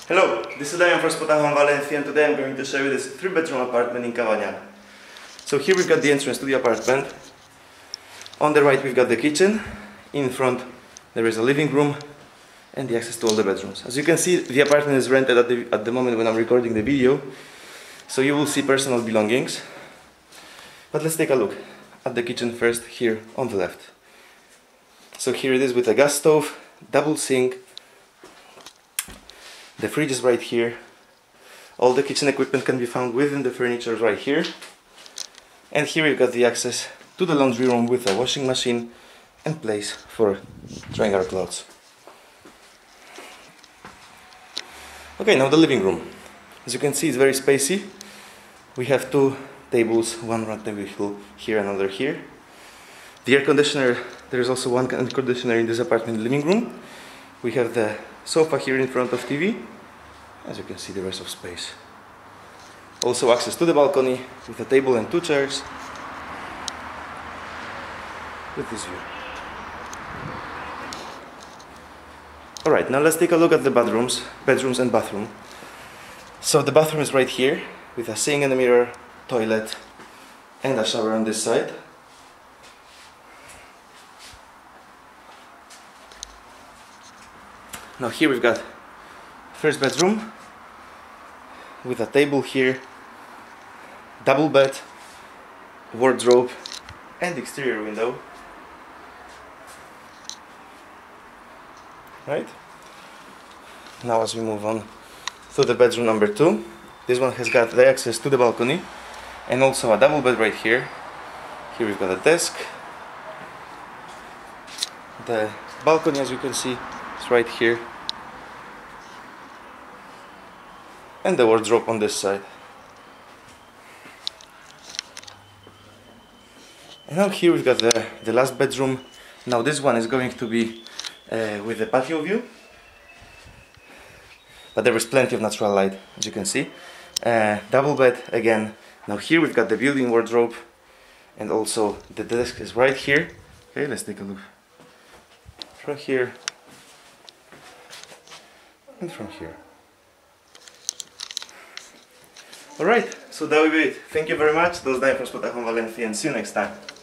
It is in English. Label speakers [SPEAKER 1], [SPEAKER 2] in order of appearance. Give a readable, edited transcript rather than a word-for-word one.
[SPEAKER 1] Hello, this is Damian from Spotahome Valencia, and today I'm going to show you this 3-bedroom apartment in Cavagnano. So here we've got the entrance to the apartment. On the right we've got the kitchen. In front there is a living room and the access to all the bedrooms. As you can see, the apartment is rented at the moment when I'm recording the video, so you will see personal belongings. But let's take a look at the kitchen first, here on the left. So here it is with a gas stove, double sink. The fridge is right here. All the kitchen equipment can be found within the furniture right here. And here we've got the access to the laundry room with a washing machine and place for drying our clothes. Okay, now the living room. As you can see, it's very spacey. We have 2 tables, one round table here, another here. The air conditioner, there is also one air conditioner in this apartment living room. We have the sofa here in front of TV. As you can see, the rest of space. Also access to the balcony with a table and 2 chairs with this view. Alright, now let's take a look at the bedrooms and bathroom. So the bathroom is right here with a sink and a mirror, toilet and a shower on this side. Now here we've got first bedroom with a table here, double bed, wardrobe and exterior window. Right? Now as we move on to the bedroom number 2, this one has got the access to the balcony and also a double bed right here. Here we've got a desk. The balcony, as you can see, is right here. And the wardrobe on this side. And now here we've got the last bedroom. Now this one is going to be with the patio view, but there is plenty of natural light, as you can see. Double bed again. Now here we've got the built-in wardrobe, and also the desk is right here. Okay, let's take a look from here and from here. Alright, so that will be it. Thank you very much. That was Damian from Spotahome Valencia, and see you next time.